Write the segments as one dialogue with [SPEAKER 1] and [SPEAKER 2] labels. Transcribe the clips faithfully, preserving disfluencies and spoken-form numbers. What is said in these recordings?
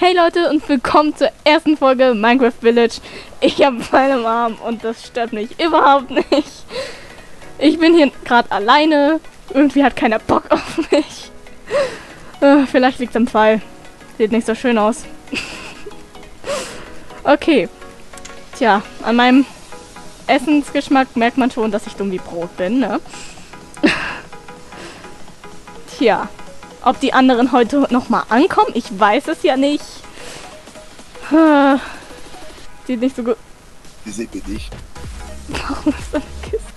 [SPEAKER 1] Hey Leute und willkommen zur ersten Folge Minecraft Village. Ich habe Pfeil im Arm und das stört mich überhaupt nicht. Ich bin hier gerade alleine. Irgendwie hat keiner Bock auf mich. Äh, vielleicht liegt es am Pfeil. Sieht nicht so schön aus. Okay. Tja, an meinem Essensgeschmack merkt man schon, dass ich dumm wie Brot bin, ne? Tja. Ob die anderen heute nochmal ankommen, ich weiß es ja nicht. Äh, sieht nicht so gut.
[SPEAKER 2] Die sieht mir nicht.
[SPEAKER 1] Warum ist da eine Kiste?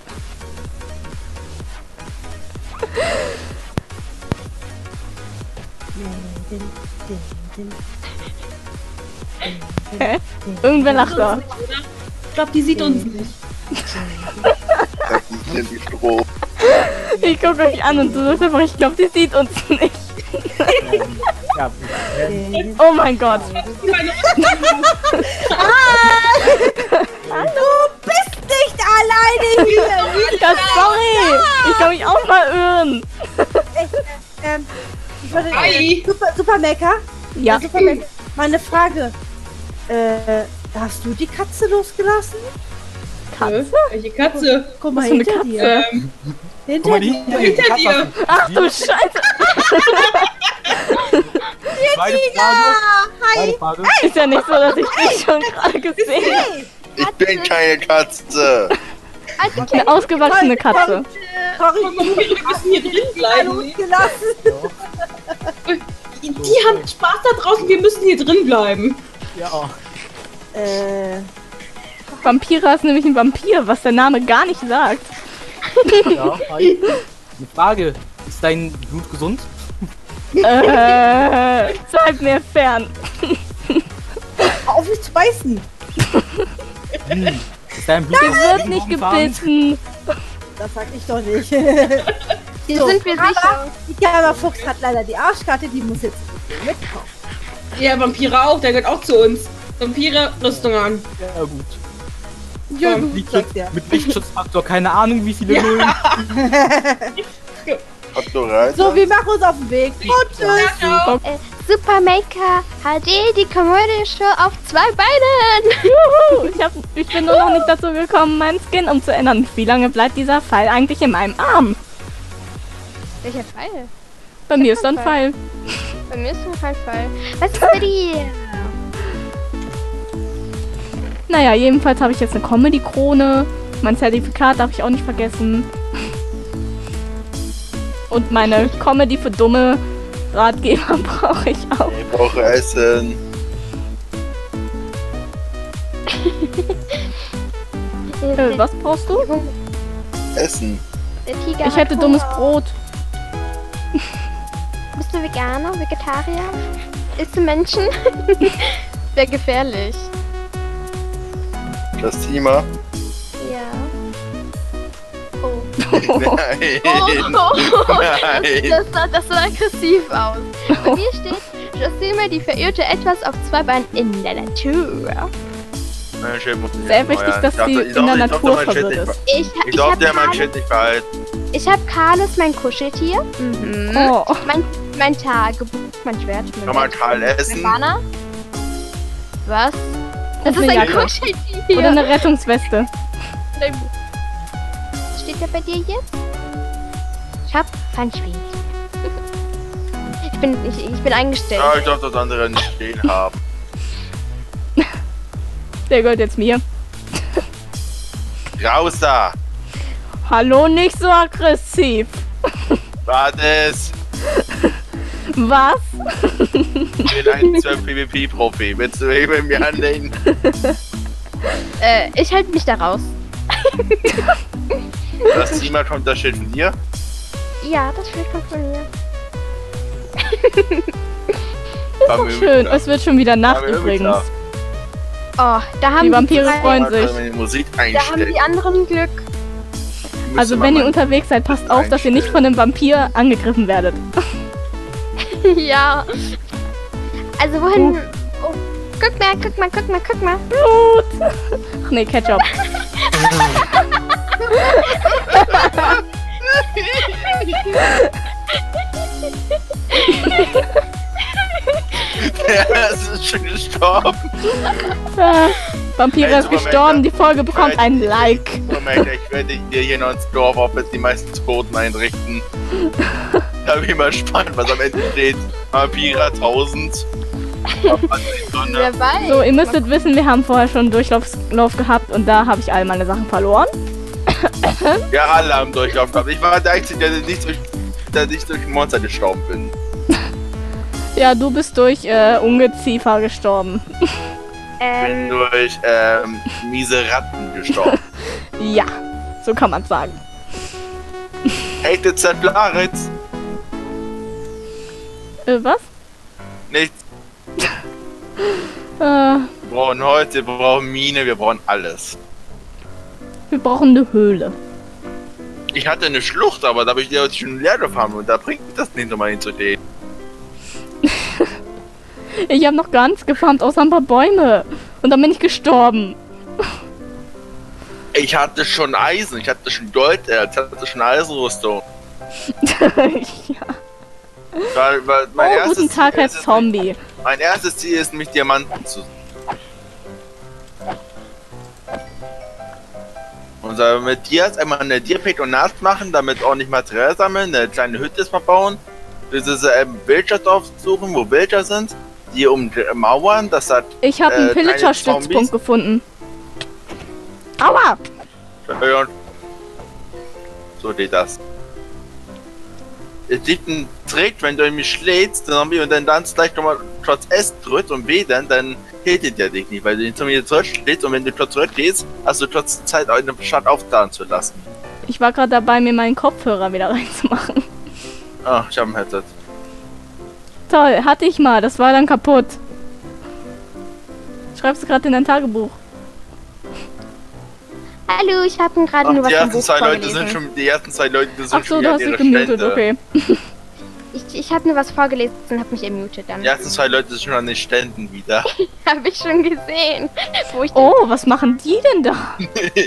[SPEAKER 1] Hä? Irgendwer lacht da.
[SPEAKER 3] Ich glaube, die sieht uns nicht.
[SPEAKER 2] Das ist nämlich Stroh.
[SPEAKER 1] Ich gucke euch an und du sagst einfach, ich glaube, die sieht uns nicht.
[SPEAKER 4] Ja,
[SPEAKER 1] Oh mein Gott.
[SPEAKER 5] Du bist nicht alleine hier!
[SPEAKER 1] Ja, sorry. Ich kann mich auch mal irren.
[SPEAKER 5] ähm, ich wollte,
[SPEAKER 3] Hi.
[SPEAKER 5] Super, Super Mecker?
[SPEAKER 1] Ja.
[SPEAKER 5] Super Mecker. Meine Frage. Äh, hast du die Katze losgelassen?
[SPEAKER 1] Katze?
[SPEAKER 3] Welche Katze?
[SPEAKER 5] Guck mal
[SPEAKER 1] Was für eine
[SPEAKER 5] hinter
[SPEAKER 1] Katze?
[SPEAKER 5] dir.
[SPEAKER 3] Ähm,
[SPEAKER 5] Hinter
[SPEAKER 4] guck mal, die,
[SPEAKER 5] dir.
[SPEAKER 4] die
[SPEAKER 3] Hinter dir.
[SPEAKER 4] Katze.
[SPEAKER 1] Ach du Scheiße.
[SPEAKER 4] Zweite Frage. Zweite Frage.
[SPEAKER 1] Ist ja nicht so, dass ich dich schon gerade gesehen habe.
[SPEAKER 2] Ich bin keine Katze.
[SPEAKER 1] Eine ausgewachsene Katze.
[SPEAKER 5] Sorry,
[SPEAKER 3] wir müssen hier drin
[SPEAKER 5] ich bin
[SPEAKER 3] bleiben.
[SPEAKER 5] losgelassen.
[SPEAKER 3] Die haben Spaß da draußen, wir müssen hier drin bleiben.
[SPEAKER 4] Ja.
[SPEAKER 5] Äh,
[SPEAKER 1] Vampira ist nämlich ein Vampir, was der Name gar nicht sagt.
[SPEAKER 4] Ja, hi. Eine Frage. Ist dein Blut gesund?
[SPEAKER 1] Äh, seid mir fern.
[SPEAKER 5] auf mich zu beißen.
[SPEAKER 4] Hm. Ist dein Blut
[SPEAKER 1] Sie wird nicht gebissen.
[SPEAKER 5] Das sag ich doch nicht.
[SPEAKER 6] Hier
[SPEAKER 5] So,
[SPEAKER 6] sind wir
[SPEAKER 5] aber
[SPEAKER 6] sicher.
[SPEAKER 5] Die Kamera Fuchs hat leider die Arschkarte, die muss jetzt mitkommen.
[SPEAKER 3] Ja, Vampire auch, der gehört auch zu uns. Vampire, Rüstung an.
[SPEAKER 4] Ja, gut.
[SPEAKER 5] Ja,
[SPEAKER 3] Komm,
[SPEAKER 5] du
[SPEAKER 4] Licht,
[SPEAKER 5] sagst ja.
[SPEAKER 4] mit Lichtschutzfaktor, keine Ahnung wie viele Nullen.
[SPEAKER 2] Habt du rein?
[SPEAKER 5] So, wir machen uns auf den Weg. Und tschüss.
[SPEAKER 3] Ciao.
[SPEAKER 6] Äh, Super Maker H D, die Comedy Show auf zwei Beinen.
[SPEAKER 1] Juhu, ich, hab, ich bin nur noch nicht dazu gekommen, meinen Skin umzuändern. Wie lange bleibt dieser Pfeil eigentlich in meinem Arm?
[SPEAKER 6] Welcher Pfeil?
[SPEAKER 1] Bei mir ist da ein Pfeil.
[SPEAKER 6] Bei mir ist ein Pfeil. Pfeil. Was ist bei dir?
[SPEAKER 1] Naja, jedenfalls habe ich jetzt eine Comedy-Krone. Mein Zertifikat darf ich auch nicht vergessen. Und meine Comedy für dumme Ratgeber brauche ich auch.
[SPEAKER 2] Ich brauche Essen.
[SPEAKER 1] Äh, was brauchst du?
[SPEAKER 2] Essen.
[SPEAKER 6] Der Tiger
[SPEAKER 1] Ich
[SPEAKER 6] hat
[SPEAKER 1] hätte dummes
[SPEAKER 6] Hunger.
[SPEAKER 1] Brot.
[SPEAKER 6] Bist du Veganer, Vegetarier? Isst du Menschen? Wäre gefährlich.
[SPEAKER 2] Das Thema.
[SPEAKER 6] Ja. Oh.
[SPEAKER 2] Nein.
[SPEAKER 6] Oh,
[SPEAKER 2] Nein.
[SPEAKER 6] Das sah, das sah aggressiv aus. Und hier steht, Justine, die verirrte etwas auf zwei Beinen in der Natur.
[SPEAKER 2] Mein Schild muss nicht
[SPEAKER 1] Sehr wichtig,
[SPEAKER 2] erneuern.
[SPEAKER 1] dass
[SPEAKER 2] Ich dachte-
[SPEAKER 1] sie
[SPEAKER 2] ich
[SPEAKER 1] in
[SPEAKER 2] dachte-
[SPEAKER 1] der
[SPEAKER 2] ich dachte,
[SPEAKER 1] Natur
[SPEAKER 2] mein Schild
[SPEAKER 1] verwirrt
[SPEAKER 2] nicht
[SPEAKER 1] ist.
[SPEAKER 6] Ich,
[SPEAKER 2] Ich
[SPEAKER 6] ich
[SPEAKER 2] glaube,
[SPEAKER 6] habe
[SPEAKER 2] der mein
[SPEAKER 6] Karl,
[SPEAKER 2] Schild nicht behält.
[SPEAKER 6] ich hab Karles, mein Kuscheltier. Mhm.
[SPEAKER 1] Oh,
[SPEAKER 6] Mein, mein Tagebuch, mein Schwert. Mein
[SPEAKER 2] Kann man
[SPEAKER 6] Schwert,
[SPEAKER 2] Karl
[SPEAKER 6] mein
[SPEAKER 2] essen?
[SPEAKER 6] Banner. Was? Das
[SPEAKER 1] Und
[SPEAKER 6] ist
[SPEAKER 1] eine
[SPEAKER 6] ein
[SPEAKER 1] Jacke.
[SPEAKER 6] Kuscheltier.
[SPEAKER 1] oder eine Rettungsweste.
[SPEAKER 6] Steht der bei dir jetzt? Ich hab Pfannschwede. Ich bin, ich, ich bin eingestellt.
[SPEAKER 2] Ja, ich darf das andere nicht stehen haben.
[SPEAKER 1] Der gehört jetzt mir.
[SPEAKER 2] Raus da!
[SPEAKER 1] Hallo, nicht so aggressiv.
[SPEAKER 2] Warte es!
[SPEAKER 1] Was?
[SPEAKER 2] Ich bin ein zwölf PvP-Profi. Willst du eben mit mir anlegen?
[SPEAKER 6] Äh, ich halte mich da raus.
[SPEAKER 2] Das Thema kommt das Schild von dir?
[SPEAKER 6] Ja, das Schild kommt von mir.
[SPEAKER 2] War
[SPEAKER 1] Oh,
[SPEAKER 2] mir
[SPEAKER 1] schön,
[SPEAKER 2] irgendwie
[SPEAKER 1] es wird schon wieder
[SPEAKER 2] klar.
[SPEAKER 1] Nacht
[SPEAKER 2] War mir irgendwie
[SPEAKER 1] übrigens.
[SPEAKER 2] klar.
[SPEAKER 6] Oh, da haben
[SPEAKER 1] Die
[SPEAKER 6] die,
[SPEAKER 1] Vampire
[SPEAKER 6] zwei-
[SPEAKER 1] freuen
[SPEAKER 2] Mal
[SPEAKER 1] sich.
[SPEAKER 2] können wir die Musik
[SPEAKER 6] Da haben
[SPEAKER 2] einstellen.
[SPEAKER 6] die anderen Glück.
[SPEAKER 2] Müsste
[SPEAKER 1] Also
[SPEAKER 2] man
[SPEAKER 1] wenn ihr
[SPEAKER 2] mal-
[SPEAKER 1] unterwegs seid, passt auf, dass ihr nicht von einem Vampir angegriffen werdet.
[SPEAKER 6] Ja. Also wohin? Oh, guck mal, guck mal, guck mal, guck mal.
[SPEAKER 1] Blut! Ach nee, Ketchup.
[SPEAKER 2] Er ist schon gestorben.
[SPEAKER 1] Äh, Vampire
[SPEAKER 2] Hey,
[SPEAKER 1] ist
[SPEAKER 2] Superman,
[SPEAKER 1] gestorben, die Folge
[SPEAKER 2] Superman.
[SPEAKER 1] bekommt ein Like.
[SPEAKER 2] Moment, ich werde dir hier noch ins Dorf auf die meisten Toten einrichten. Da bin ich mal gespannt, was am Ende steht. Vampire tausend.
[SPEAKER 6] Wer weiß.
[SPEAKER 1] So, ihr müsstet wissen, wir haben vorher schon einen Durchlauf Lauf gehabt und da habe ich all meine Sachen verloren.
[SPEAKER 2] Ja, alle haben Durchlauf gehabt. Ich war der Einzige, der nicht durch, der nicht durch Monster gestorben bin.
[SPEAKER 1] Ja, du bist durch äh, Ungeziefer gestorben.
[SPEAKER 2] Ich bin
[SPEAKER 6] Ähm,
[SPEAKER 2] durch ähm, miese Ratten gestorben.
[SPEAKER 1] Ja, so kann man sagen.
[SPEAKER 2] Hated Zerplaritz.
[SPEAKER 1] Äh, was?
[SPEAKER 2] Nichts.
[SPEAKER 1] Äh,
[SPEAKER 2] Wir brauchen Holz, wir brauchen Mine, wir brauchen alles.
[SPEAKER 1] wir brauchen eine Höhle.
[SPEAKER 2] Ich hatte eine Schlucht, aber da habe ich die heute schon leer gefahren und da bringt mich das nicht nochmal hinzugehen.
[SPEAKER 1] Ich habe noch gar nichts gefarmt, außer ein paar Bäume. Und dann bin ich gestorben.
[SPEAKER 2] Ich hatte schon Eisen, ich hatte schon Golderz, ich hatte schon Eisenrüstung.
[SPEAKER 1] Ja.
[SPEAKER 2] Weil, weil mein,
[SPEAKER 1] Oh,
[SPEAKER 2] erstes
[SPEAKER 1] guten Tag,
[SPEAKER 2] Ziel
[SPEAKER 1] Herr
[SPEAKER 2] ist es,
[SPEAKER 1] Zombie.
[SPEAKER 2] mein erstes Ziel ist, mich Diamanten zu. Und äh, mit dir jetzt einmal eine Dierpetronat machen, damit ordentlich Material sammeln, eine kleine Hütte mal bauen, bis sie ähm, Villager suchen, wo Villager sind, die ummauern, das hat
[SPEAKER 1] Ich habe einen
[SPEAKER 2] Äh, kleine
[SPEAKER 1] Pillager-Stützpunkt
[SPEAKER 2] Zombies.
[SPEAKER 1] gefunden. Aua!
[SPEAKER 2] und so geht das. Es gibt einen Trick, wenn du mich schlägst, dann haben wir und dann dann gleich nochmal trotz S drückt und W dann, dann hilft der dich nicht, weil du den Zombie zurückschlägst und wenn du trotz zurückgehst, hast du trotz Zeit eine Stadt aufladen zu lassen.
[SPEAKER 1] Ich war gerade dabei, mir meinen Kopfhörer wieder reinzumachen.
[SPEAKER 2] Ah, ich hab ein Headset.
[SPEAKER 1] Toll, hatte ich mal, das war dann kaputt. Schreibst du gerade in dein Tagebuch?
[SPEAKER 6] hallo, ich habe gerade
[SPEAKER 2] Ach,
[SPEAKER 6] nur was
[SPEAKER 2] die
[SPEAKER 6] vom
[SPEAKER 2] ersten
[SPEAKER 6] Buch
[SPEAKER 2] zwei Leute
[SPEAKER 6] vorgelesen.
[SPEAKER 2] sind schon, die ersten zwei Leute sind
[SPEAKER 1] Ach so,
[SPEAKER 2] schon
[SPEAKER 1] du
[SPEAKER 2] wieder
[SPEAKER 1] hast
[SPEAKER 2] an
[SPEAKER 1] dich
[SPEAKER 2] ihrer
[SPEAKER 1] gemutet,
[SPEAKER 2] Stände.
[SPEAKER 1] okay.
[SPEAKER 6] Ich, ich habe nur was vorgelesen und habe mich ermutet dann.
[SPEAKER 2] Die ersten zwei Leute sind schon an den Ständen wieder.
[SPEAKER 6] Habe ich schon gesehen. Wo ich
[SPEAKER 1] Oh, was machen die denn da?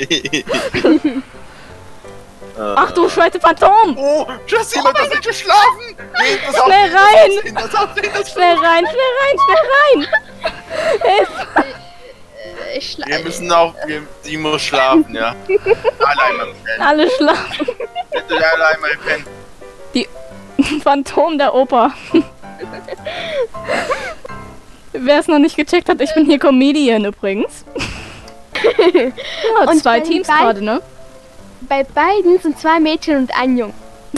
[SPEAKER 1] Ach du Scheiße, Phantom!
[SPEAKER 2] Oh, Jesse, jemand das nicht geschlafen! Nee, das
[SPEAKER 1] Schnell
[SPEAKER 2] auf-
[SPEAKER 1] rein!
[SPEAKER 2] Das auf den, das
[SPEAKER 1] Schnell rein, schnell rein, schnell rein! Hilfe!
[SPEAKER 6] ich schla
[SPEAKER 2] Wir müssen auch, wir, die muss schlafen, ja. Alle einmal pennen.
[SPEAKER 1] Alle schlafen.
[SPEAKER 2] Bitte alle einmal pennen.
[SPEAKER 1] Phantom der Oper. Wer es noch nicht gecheckt hat, ich bin hier Comedian übrigens. Ja,
[SPEAKER 6] Und
[SPEAKER 1] zwei
[SPEAKER 6] wenn
[SPEAKER 1] Teams
[SPEAKER 6] bei-
[SPEAKER 1] gerade, ne?
[SPEAKER 6] Bei beiden sind zwei Mädchen und ein Junge.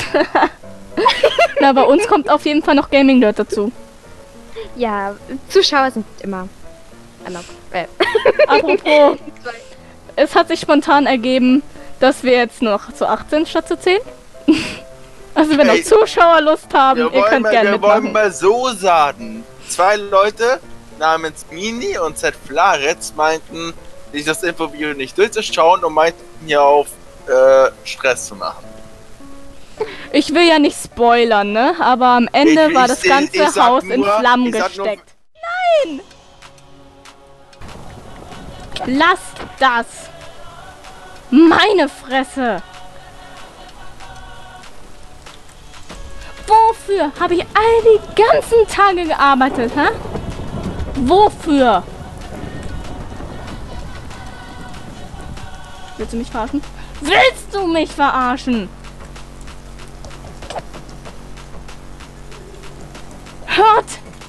[SPEAKER 1] Na, bei uns kommt auf jeden Fall noch Gaming Nerd dazu.
[SPEAKER 6] Ja, Zuschauer sind immer erlaubt. Äh,
[SPEAKER 1] Apropos,
[SPEAKER 6] zwei.
[SPEAKER 1] es hat sich spontan ergeben, dass wir jetzt noch zu acht sind statt zu zehn. Also wenn
[SPEAKER 2] Hey,
[SPEAKER 1] noch Zuschauer Lust haben,
[SPEAKER 2] Wir
[SPEAKER 1] ihr
[SPEAKER 2] wollen,
[SPEAKER 1] könnt
[SPEAKER 2] mal,
[SPEAKER 1] gerne
[SPEAKER 2] wir wollen
[SPEAKER 1] mitmachen.
[SPEAKER 2] mal so sagen. Zwei Leute namens Mini und Z Flaretz meinten, sich das Infovideo nicht durchzuschauen und meinten hier auf äh, Stress zu machen.
[SPEAKER 1] Ich will ja nicht spoilern, ne? Aber am Ende
[SPEAKER 2] Ich-
[SPEAKER 1] war
[SPEAKER 2] ich
[SPEAKER 1] das
[SPEAKER 2] seh-
[SPEAKER 1] ganze
[SPEAKER 2] ich sag
[SPEAKER 1] Haus in
[SPEAKER 2] nur-
[SPEAKER 1] Flammen
[SPEAKER 2] ich sag nur-
[SPEAKER 1] gesteckt. Nein! Lass das! Meine Fresse! Wofür habe ich all die ganzen Tage gearbeitet, hä? Wofür? Willst du mich verarschen? Willst du mich verarschen? Hört!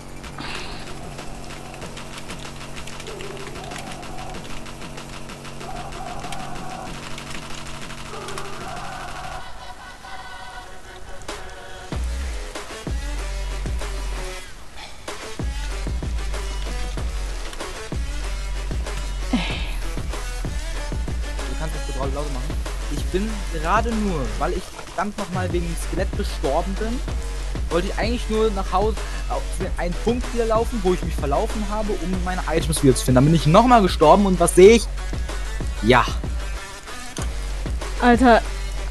[SPEAKER 4] Du kannst das so lauter machen. Ich bin gerade nur, weil ich verdammt nochmal wegen dem Skelett gestorben bin, wollte ich eigentlich nur nach Hause auf einen Punkt wieder laufen, wo ich mich verlaufen habe, um meine Items wieder zu finden. Dann bin ich nochmal gestorben und was sehe ich? Ja.
[SPEAKER 1] Alter.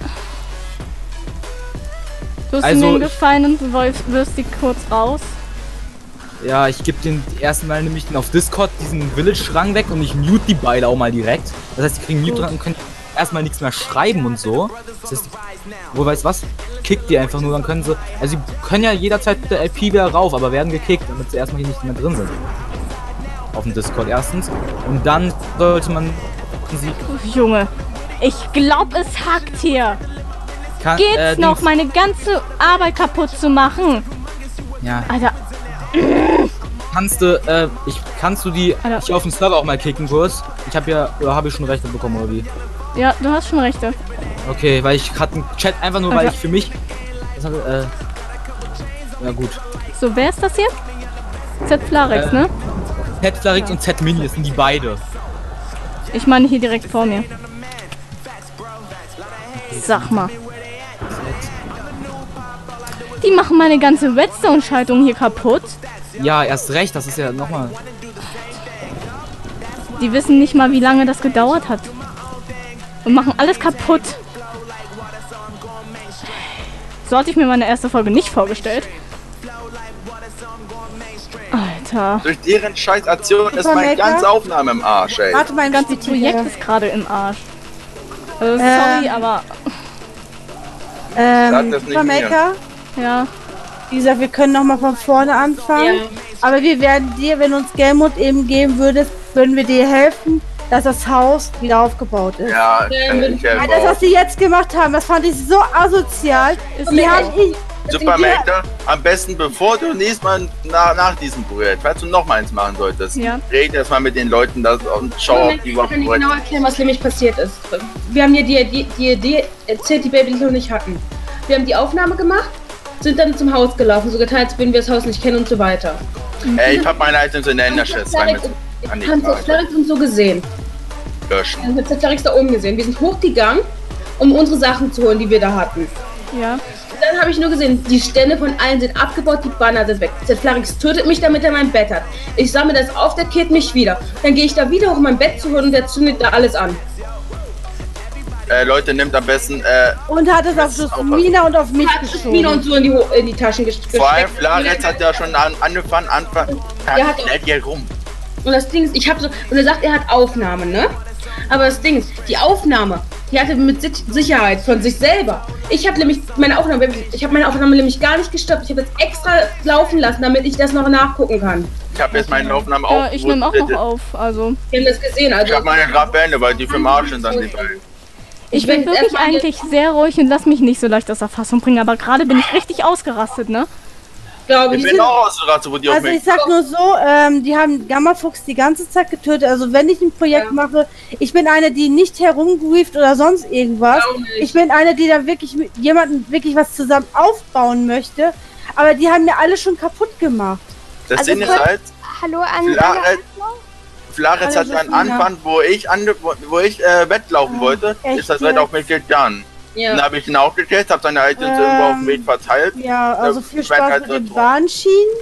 [SPEAKER 1] Du hast
[SPEAKER 4] Also,
[SPEAKER 1] mir einen
[SPEAKER 4] ich-
[SPEAKER 1] Gefallen und du wirst wirst die kurz raus.
[SPEAKER 4] Ja, ich gebe den ersten Mal nämlich auf Discord diesen Village-Rang weg und ich mute die beide auch mal direkt. Das heißt, die kriegen Mute und können erstmal nichts mehr schreiben und so. Das heißt, wo weißt du was? kickt die einfach nur, dann können sie, also sie können ja jederzeit mit der L P wieder rauf, aber werden gekickt, damit sie erstmal hier nicht mehr drin sind. Auf dem Discord erstens. Und dann sollte man sie...
[SPEAKER 1] Junge, ich glaub, es hackt hier.
[SPEAKER 4] Kann,
[SPEAKER 1] Geht's
[SPEAKER 4] äh,
[SPEAKER 1] noch,
[SPEAKER 4] Dings-
[SPEAKER 1] meine ganze Arbeit kaputt zu machen?
[SPEAKER 4] Ja,
[SPEAKER 1] Alter,
[SPEAKER 4] kannst du, äh, ich, kannst du die
[SPEAKER 1] Alter.
[SPEAKER 4] hier auf dem Server auch mal kicken kurz? Ich habe ja, oder habe ich schon Rechte bekommen, oder wie?
[SPEAKER 1] ja, du hast schon rechte.
[SPEAKER 4] Okay, weil ich hatte einen Chat einfach nur, weil
[SPEAKER 1] Alter.
[SPEAKER 4] ich für mich... Das hatte, äh... Ja gut.
[SPEAKER 1] So, wer ist das hier? Z Flarex,
[SPEAKER 4] Äh.
[SPEAKER 1] ne?
[SPEAKER 4] Z Flarix und Z Mini, das sind die beide.
[SPEAKER 1] Ich meine hier direkt vor mir. Sag mal. Die machen meine ganze Redstone-Schaltung hier kaputt.
[SPEAKER 4] Ja, erst recht, das ist ja nochmal...
[SPEAKER 1] Die wissen nicht mal, wie lange das gedauert hat. Und machen alles kaputt. So hatte ich mir meine erste Folge nicht vorgestellt. Alter.
[SPEAKER 2] Durch deren scheiß Aktion ist
[SPEAKER 5] Super
[SPEAKER 2] meine
[SPEAKER 5] Maker.
[SPEAKER 2] ganze Aufnahme im Arsch, ey.
[SPEAKER 5] Warte mal, ein
[SPEAKER 1] Das ganze
[SPEAKER 5] ganzes
[SPEAKER 1] Projekt ist gerade im Arsch. Also, sorry,
[SPEAKER 5] Ähm.
[SPEAKER 1] aber
[SPEAKER 5] Ähm,
[SPEAKER 2] Sag das nicht
[SPEAKER 5] Supermaker,
[SPEAKER 1] ja.
[SPEAKER 5] wie gesagt, wir können nochmal von vorne anfangen.
[SPEAKER 3] Ja.
[SPEAKER 5] Aber wir werden dir, wenn du uns Gelmut eben geben würdest, würden wir dir helfen, dass das Haus wieder aufgebaut ist.
[SPEAKER 2] Ja,
[SPEAKER 3] Ähm,
[SPEAKER 2] äh, ich helfe
[SPEAKER 5] Weil das,
[SPEAKER 2] auch.
[SPEAKER 5] was sie jetzt gemacht haben, das fand ich so asozial.
[SPEAKER 1] Ist
[SPEAKER 5] Die
[SPEAKER 1] mir
[SPEAKER 5] haben
[SPEAKER 1] auch.
[SPEAKER 5] ich,
[SPEAKER 2] Supermärkte, am besten bevor du nächstes Mal nach, nach diesem Projekt, falls du noch mal eins machen solltest,
[SPEAKER 1] Ja.
[SPEAKER 2] red erst mal mit den Leuten das und schau, ob die
[SPEAKER 3] Ich
[SPEAKER 2] überhaupt
[SPEAKER 3] kann dir
[SPEAKER 2] Projekt.
[SPEAKER 3] genau erklären, was nämlich passiert ist. Wir haben dir die, die, die Idee erzählt, die Baby noch nicht hatten. Wir haben die Aufnahme gemacht, sind dann zum Haus gelaufen, so getan, als würden wir das Haus nicht kennen und so weiter.
[SPEAKER 2] Ey, ich hab meine Items in der Enderchest rein mit an die
[SPEAKER 3] Haben
[SPEAKER 2] Karte
[SPEAKER 3] Zeflarix und so gesehen.
[SPEAKER 2] löschen.
[SPEAKER 3] Dann hat Zeflarix da oben gesehen. Wir sind hochgegangen, um unsere Sachen zu holen, die wir da hatten.
[SPEAKER 1] Ja.
[SPEAKER 3] Dann habe ich nur gesehen, die Stände von allen sind abgebaut, die Banner sind weg. Zeflarix tötet mich, damit er mein Bett hat. Ich sammle das auf, der killt mich wieder. Dann gehe ich da wieder hoch, um mein Bett zu holen und der zündet da alles an.
[SPEAKER 2] Äh, Leute, nimmt am besten, äh,
[SPEAKER 5] und hat es auf Jasmina und auf mich
[SPEAKER 3] Hat Mina und
[SPEAKER 5] geschoben.
[SPEAKER 3] so in die, Ho- in die Taschen ges- gesteckt.
[SPEAKER 2] vor allem Flaretz hat ja schon an, angefangen, Anfang,
[SPEAKER 3] Ja, hat-
[SPEAKER 2] schnell hier rum.
[SPEAKER 3] Und das Ding ist, ich habe so, und er sagt, er hat Aufnahmen, ne? Aber das Ding ist, die Aufnahme, die hatte mit Sich- Sicherheit von sich selber. Ich habe nämlich meine Aufnahme, ich habe meine Aufnahme nämlich gar nicht gestoppt. Ich habe jetzt extra laufen lassen, damit ich das noch nachgucken kann.
[SPEAKER 2] Ich hab jetzt meine Aufnahme
[SPEAKER 1] Ja,
[SPEAKER 2] auch.
[SPEAKER 1] ich nehme auch noch auf. Also,
[SPEAKER 3] Wir haben das gesehen, also.
[SPEAKER 2] Ich hab meine gerade beendet, weil die für Marsch sind dann die beiden.
[SPEAKER 1] ich
[SPEAKER 3] Ich
[SPEAKER 1] bin
[SPEAKER 3] bin
[SPEAKER 1] wirklich
[SPEAKER 3] erstmal hier-
[SPEAKER 1] eigentlich sehr ruhig und lass mich nicht so leicht aus der Fassung bringen. Aber gerade bin ich richtig ausgerastet, ne?
[SPEAKER 3] glaube
[SPEAKER 2] Ich
[SPEAKER 3] ich.
[SPEAKER 2] bin auch ausgerastet, wo die auf
[SPEAKER 5] Also ich
[SPEAKER 2] mich.
[SPEAKER 5] sag nur so, ähm, die haben Gammafuchs die ganze Zeit getötet. Also wenn ich ein Projekt
[SPEAKER 3] Ja.
[SPEAKER 5] mache, ich bin eine, die nicht herumgrieft oder sonst irgendwas.
[SPEAKER 3] Auch nicht.
[SPEAKER 5] Ich bin eine, die da wirklich mit jemandem wirklich was zusammen aufbauen möchte. Aber die haben mir alle schon kaputt gemacht.
[SPEAKER 2] Das
[SPEAKER 6] Also
[SPEAKER 2] Ding ist
[SPEAKER 6] kurz-
[SPEAKER 2] halt,
[SPEAKER 6] Hallo an
[SPEAKER 2] Flaretz,
[SPEAKER 6] alle.
[SPEAKER 2] Flaretz
[SPEAKER 5] Hallo,
[SPEAKER 2] hat am
[SPEAKER 5] Jasmina.
[SPEAKER 2] Anfang, wo ich, ange wo, wo ich äh, wettlaufen
[SPEAKER 5] Ah,
[SPEAKER 2] wollte,
[SPEAKER 5] echt
[SPEAKER 2] ist das
[SPEAKER 5] jetzt?
[SPEAKER 2] Red auf mich gegangen.
[SPEAKER 3] Ja.
[SPEAKER 2] Dann habe ich ihn auch gekillt, habe seine Items
[SPEAKER 5] Ähm,
[SPEAKER 2] irgendwo auf dem Weg verteilt.
[SPEAKER 5] Ja, also
[SPEAKER 2] Ja,
[SPEAKER 5] viel
[SPEAKER 2] ich werd
[SPEAKER 5] Spaß
[SPEAKER 2] halt
[SPEAKER 5] mit
[SPEAKER 2] so
[SPEAKER 5] den
[SPEAKER 2] drauf.
[SPEAKER 5] Bahnschienen.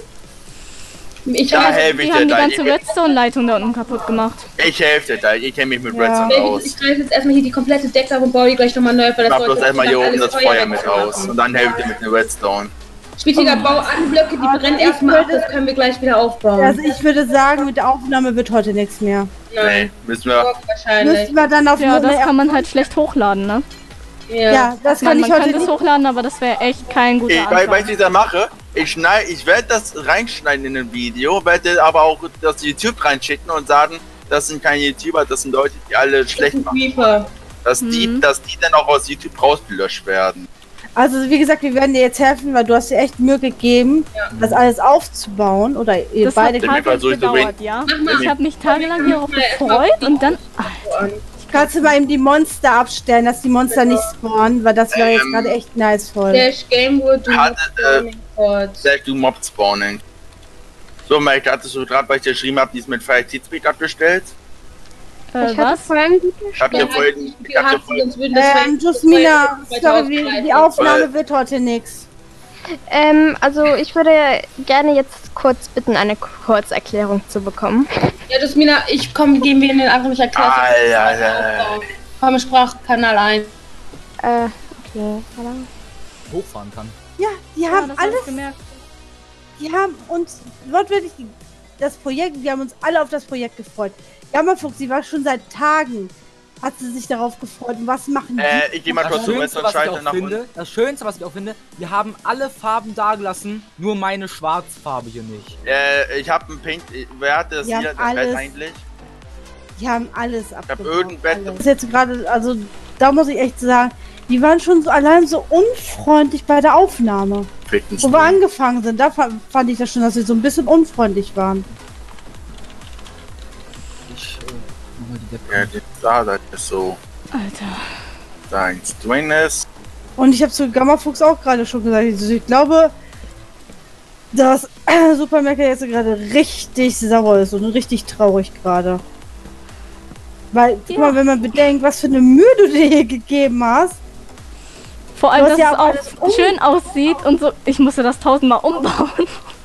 [SPEAKER 3] Ich
[SPEAKER 2] Da
[SPEAKER 3] weiß,
[SPEAKER 2] helfe ich
[SPEAKER 1] Die
[SPEAKER 2] dir
[SPEAKER 1] haben die
[SPEAKER 2] da.
[SPEAKER 1] ganze
[SPEAKER 2] Ich,
[SPEAKER 1] Redstone-Leitung da unten kaputt gemacht.
[SPEAKER 2] ich helfe dir da. Ich kenne mich mit
[SPEAKER 5] Ja.
[SPEAKER 2] Redstone
[SPEAKER 3] ich,
[SPEAKER 2] aus.
[SPEAKER 3] ich greife jetzt erstmal hier die komplette Decke ab und baue die gleich nochmal neu, weil
[SPEAKER 2] Ich
[SPEAKER 3] das
[SPEAKER 2] mach bloß
[SPEAKER 3] sollte
[SPEAKER 2] erstmal hier
[SPEAKER 3] alles
[SPEAKER 2] oben das
[SPEAKER 3] Feuer
[SPEAKER 2] Feuer mit
[SPEAKER 3] wegmachen.
[SPEAKER 2] aus. Und dann helfe ich dir mit dem Redstone.
[SPEAKER 3] Spätiger, bau an Blöcke, die
[SPEAKER 5] Also
[SPEAKER 3] brennen
[SPEAKER 5] ich
[SPEAKER 3] erstmal ab,
[SPEAKER 5] würde-
[SPEAKER 3] das können wir gleich wieder aufbauen.
[SPEAKER 5] Also ich würde sagen, mit der Aufnahme wird heute nichts mehr.
[SPEAKER 2] Nee,
[SPEAKER 3] Nein,
[SPEAKER 2] müssen wir.
[SPEAKER 3] wahrscheinlich.
[SPEAKER 5] Müssen wir dann auf
[SPEAKER 1] Ja,
[SPEAKER 5] eine-
[SPEAKER 1] das kann man halt schlecht hochladen, ne?
[SPEAKER 3] Ja.
[SPEAKER 5] Ja, das
[SPEAKER 1] Man,
[SPEAKER 5] kann
[SPEAKER 1] man
[SPEAKER 5] ich heute
[SPEAKER 1] könnte es
[SPEAKER 5] nicht.
[SPEAKER 1] hochladen, aber das wäre echt kein guter
[SPEAKER 2] Ich, weil, weil ich
[SPEAKER 1] Anfang.
[SPEAKER 2] das mache, ich schneid, ich werde das reinschneiden in ein Video, werde aber auch das YouTube reinschicken und sagen, das sind keine YouTuber, das sind Leute, die alle schlecht machen.
[SPEAKER 3] Reaper.
[SPEAKER 2] Dass die,
[SPEAKER 1] Mhm.
[SPEAKER 2] dass die dann auch aus YouTube rausgelöscht werden.
[SPEAKER 5] Also wie gesagt, wir werden dir jetzt helfen, weil du hast dir echt Mühe gegeben, das alles aufzubauen. Oder ihr
[SPEAKER 1] Das
[SPEAKER 5] beide.
[SPEAKER 1] hat
[SPEAKER 2] Dem Fall
[SPEAKER 1] tagelang
[SPEAKER 2] soll ich so
[SPEAKER 1] gedauert, ja.
[SPEAKER 3] Mach mal.
[SPEAKER 1] Ich habe mich tagelang hierauf gefreut und dann... Ach,
[SPEAKER 5] Kannst du mal eben die Monster abstellen, dass die Monster nicht spawnen, weil das wäre jetzt
[SPEAKER 2] Ähm,
[SPEAKER 5] gerade echt nice voll.
[SPEAKER 3] Dash Gamewood, du
[SPEAKER 2] Hatte, äh,
[SPEAKER 3] Gott.
[SPEAKER 2] Sag du Mob Spawning. So, Mike, hattest du gerade, weil ich dir geschrieben habe, die ist mit Fire Teamspeak abgestellt?
[SPEAKER 1] äh,
[SPEAKER 6] Ich hatte
[SPEAKER 1] was?
[SPEAKER 6] vorher einen guten
[SPEAKER 2] Ich hab
[SPEAKER 3] Der
[SPEAKER 2] dir
[SPEAKER 3] hat
[SPEAKER 2] vorhin,
[SPEAKER 3] nicht viel
[SPEAKER 2] ich hab dir
[SPEAKER 3] Hass,
[SPEAKER 2] vorhin,
[SPEAKER 3] sonst würden das
[SPEAKER 5] Ähm,
[SPEAKER 3] vielleicht-
[SPEAKER 5] Jusmina,
[SPEAKER 3] das
[SPEAKER 5] sorry,
[SPEAKER 3] vielleicht
[SPEAKER 5] die, die
[SPEAKER 3] aufgreifen.
[SPEAKER 5] Aufnahme
[SPEAKER 2] Weil-
[SPEAKER 5] wird heute nix.
[SPEAKER 6] Ähm, also ich würde gerne jetzt kurz bitten, eine Kurzerklärung zu bekommen.
[SPEAKER 3] Ja, Jusmina, ich komm, gehen wir in den anderen, ich erkläre
[SPEAKER 2] Alter, Alter.
[SPEAKER 3] Komm, Sprachkanal ein.
[SPEAKER 6] Äh, okay. Warte.
[SPEAKER 4] hochfahren kann.
[SPEAKER 5] Ja, die
[SPEAKER 1] Ja,
[SPEAKER 5] haben
[SPEAKER 1] das hab ich
[SPEAKER 5] alles,
[SPEAKER 1] gemerkt.
[SPEAKER 5] die haben uns wortwörtlich das Projekt, wir haben uns alle auf das Projekt gefreut. Gammafuchs, die war schon seit Tagen hat sie sich darauf gefreut. Und was machen die?
[SPEAKER 2] Äh, ich geh mal
[SPEAKER 4] Das
[SPEAKER 2] kurz zum
[SPEAKER 4] Schönste,
[SPEAKER 2] Rest und
[SPEAKER 4] was ich
[SPEAKER 2] schalte
[SPEAKER 4] auch
[SPEAKER 2] nach unten.
[SPEAKER 4] finde, das Schönste, was ich auch finde, wir haben alle Farben dagelassen, nur meine Schwarzfarbe hier nicht.
[SPEAKER 2] Äh, ich hab ein Pink. Wer hat das
[SPEAKER 5] Wir
[SPEAKER 2] hier,
[SPEAKER 5] haben
[SPEAKER 2] das Bett
[SPEAKER 5] alles.
[SPEAKER 2] eigentlich?
[SPEAKER 5] Die haben alles abgebaut.
[SPEAKER 2] irgendein Bett
[SPEAKER 5] alles. Das ist jetzt gerade, also da muss ich echt sagen, die waren schon so allein so unfreundlich bei der Aufnahme.
[SPEAKER 2] Ficken
[SPEAKER 5] Wo wir angefangen sind, da fa- fand ich das schon, dass sie so ein bisschen unfreundlich waren.
[SPEAKER 4] Ich, äh, mach mal die Deppe.
[SPEAKER 2] Ja, die- da, das ist so.
[SPEAKER 1] Alter.
[SPEAKER 2] Da eins drin ist.
[SPEAKER 5] Und ich habe zu Gammafuchs auch gerade schon gesagt, also ich glaube, dass äh, Supermacker jetzt gerade richtig sauer ist und richtig traurig gerade. Weil, guck
[SPEAKER 1] Ja.
[SPEAKER 5] mal, wenn man bedenkt, was für eine Mühe du dir hier gegeben hast.
[SPEAKER 1] Vor allem,
[SPEAKER 5] Du
[SPEAKER 1] dass
[SPEAKER 5] hast ja
[SPEAKER 1] es
[SPEAKER 5] auch
[SPEAKER 1] auch
[SPEAKER 5] alles um-
[SPEAKER 1] schön aussieht und so. Ich musste das tausendmal umbauen.